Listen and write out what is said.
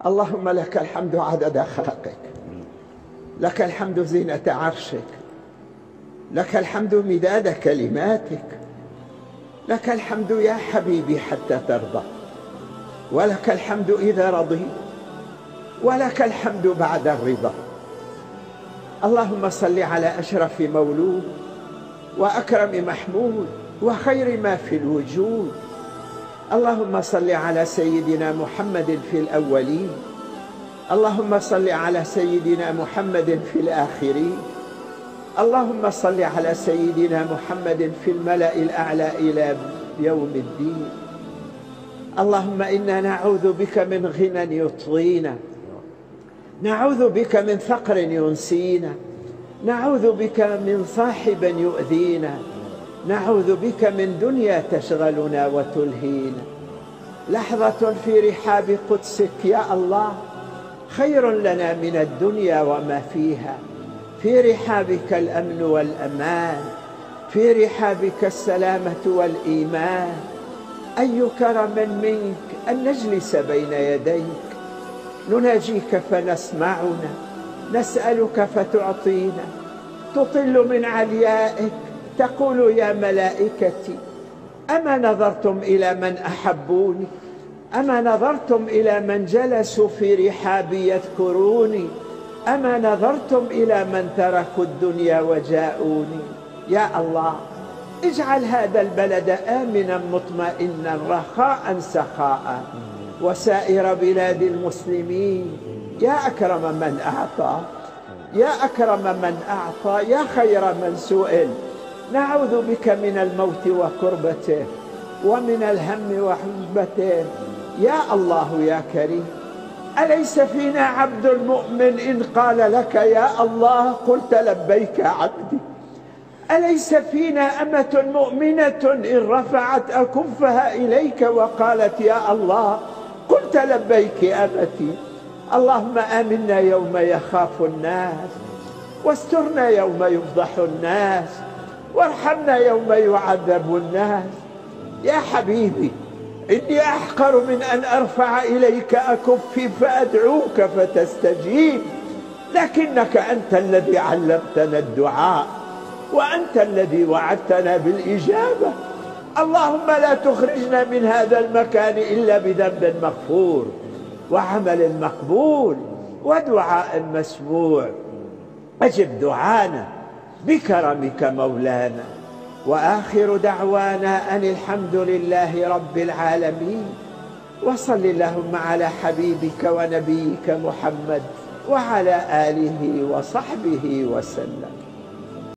اللهم لك الحمد عدد خلقك، لك الحمد زينة عرشك، لك الحمد مداد كلماتك، لك الحمد يا حبيبي حتى ترضى، ولك الحمد إذا رضيت، ولك الحمد بعد الرضا. اللهم صل على أشرف مولود وأكرم محمود وخير ما في الوجود. اللهم صل على سيدنا محمد في الأولين، اللهم صل على سيدنا محمد في الآخرين، اللهم صل على سيدنا محمد في الملأ الأعلى إلى يوم الدين. اللهم إنا نعوذ بك من غنى يطغينا، نعوذ بك من فقر ينسينا، نعوذ بك من صاحب يؤذينا، نعوذ بك من دنيا تشغلنا وتلهينا. لحظة في رحاب قدسك يا الله خير لنا من الدنيا وما فيها. في رحابك الأمن والأمان، في رحابك السلامة والإيمان. أي كرم منك أن نجلس بين يديك نناجيك فنسمعنا، نسألك فتعطينا، تطل من عليائك تقول يا ملائكتي أما نظرتم إلى من أحبوني، أما نظرتم إلى من جلسوا في رحابي يذكروني، أما نظرتم إلى من تركوا الدنيا وجاءوني. يا الله اجعل هذا البلد آمنا مطمئنا رخاء سخاء، وسائر بلاد المسلمين. يا أكرم من أعطى، يا أكرم من أعطى، يا خير من سئل. نعوذ بك من الموت وكربته ومن الهم وحزبته. يا الله يا كريم، أليس فينا عبد مؤمن إن قال لك يا الله قلت لبيك عبدي؟ أليس فينا أمة مؤمنة إن رفعت أكفها إليك وقالت يا الله قلت لبيك أمتي؟ اللهم آمنا يوم يخاف الناس، واسترنا يوم يفضح الناس، وارحمنا يوم يعذب الناس. يا حبيبي إني أحقر من أن أرفع إليك أكفي فأدعوك فتستجيب، لكنك أنت الذي علمتنا الدعاء، وأنت الذي وعدتنا بالإجابة. اللهم لا تخرجنا من هذا المكان إلا بذنب مغفور وعمل مقبول ودعاء مسموع. أجب دعانا بكرمك مولانا. وآخر دعوانا أن الحمد لله رب العالمين. وصل اللهم على حبيبك ونبيك محمد وعلى آله وصحبه وسلم.